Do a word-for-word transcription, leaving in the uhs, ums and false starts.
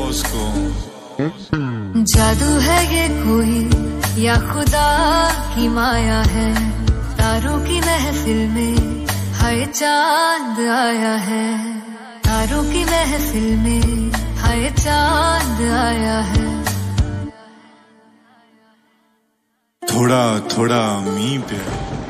उसको। जादू है ये कोई या खुदा की माया है, तारों की महफिल में हाय चांद आया है, तारों की महफिल में हाय चांद आया है। थोड़ा थोड़ा मी पे